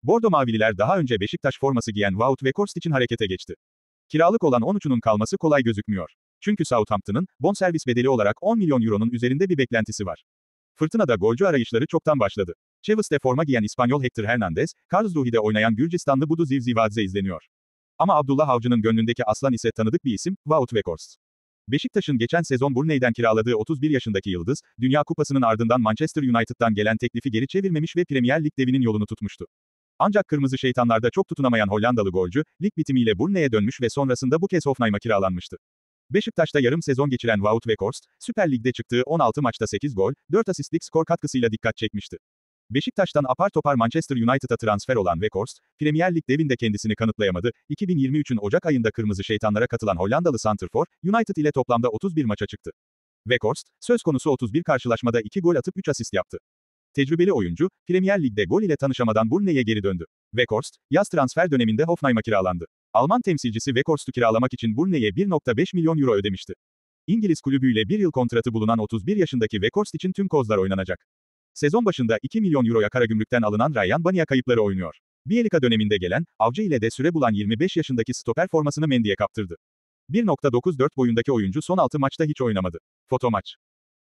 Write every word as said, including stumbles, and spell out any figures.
Bordo Mavililer daha önce Beşiktaş forması giyen Wout Weghorst için harekete geçti. Kiralık olan on üçünün kalması kolay gözükmüyor. Çünkü Southampton'ın, bonservis bedeli olarak on milyon euronun üzerinde bir beklentisi var. Fırtınada golcü arayışları çoktan başladı. Chivas'te forma giyen İspanyol Hector Hernandez, Karlsruhe'de oynayan Gürcistanlı Budu Zivzivadze izleniyor. Ama Abdullah Avcı'nın gönlündeki aslan ise tanıdık bir isim, Wout Weghorst. Beşiktaş'ın geçen sezon Burnley'den kiraladığı otuz bir yaşındaki yıldız, Dünya Kupası'nın ardından Manchester United'dan gelen teklifi geri çevirmemiş ve Premier Lig devinin yolunu tutmuştu. Ancak Kırmızı Şeytanlar'da çok tutunamayan Hollandalı golcü, lig bitimiyle Burnley'e dönmüş ve sonrasında bu kez Hoffenheim'a kiralanmıştı. Beşiktaş'ta yarım sezon geçiren Wout Weghorst, Süper Lig'de çıktığı on altı maçta sekiz gol, dört asistlik skor katkısıyla dikkat çekmişti. Beşiktaş'tan apar topar Manchester United'a transfer olan Weghorst, Premier Lig devinde kendisini kanıtlayamadı. iki bin yirmi üçün Ocak ayında Kırmızı Şeytanlara katılan Hollandalı santrfor, United ile toplamda otuz bir maça çıktı. Weghorst, söz konusu otuz bir karşılaşmada iki gol atıp üç asist yaptı. Tecrübeli oyuncu, Premier Lig'de gol ile tanışamadan Burnley'e geri döndü. Weghorst, yaz transfer döneminde Hoffenheim'a kiralandı. Alman temsilcisi Weghorst'u kiralamak için Burnley'e bir nokta beş milyon euro ödemişti. İngiliz kulübüyle bir yıl kontratı bulunan otuz bir yaşındaki Weghorst için tüm kozlar oynanacak. Sezon başında iki milyon euroya Karagümrük'ten alınan Ryan Banya kayıpları oynuyor. Bielika döneminde gelen, Avcı ile de süre bulan yirmi beş yaşındaki stoper formasını Mendy'ye kaptırdı. bir nokta dokuz dört boyundaki oyuncu son altı maçta hiç oynamadı. Foto maç.